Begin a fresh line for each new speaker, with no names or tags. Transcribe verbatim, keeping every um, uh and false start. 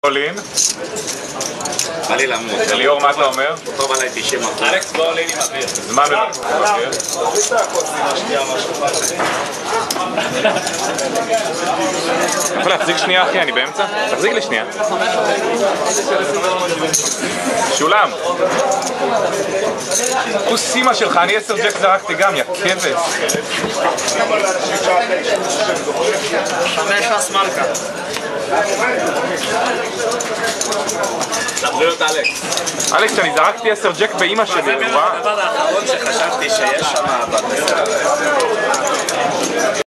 עולים.
בא לי למות.
אליאור, מה אתה אומר?
טוב עליי תשעים אחוז.
אלכס בוא עולים עם אוויר.
זמן בבקשה אוויר. אני יכול להחזיק שנייה אחי, אני באמצע? תחזיק לי שנייה. שולם. כוס אימא שלך, אני עשר ג'ק זרקתי גם, יא כבש.
חמש אס מלכה. לבריאות אלכס.
אלכס, אני זרקתי עשר ג'ק באימא שלי,
זה הדבר האחרון שחשבתי שיש שם.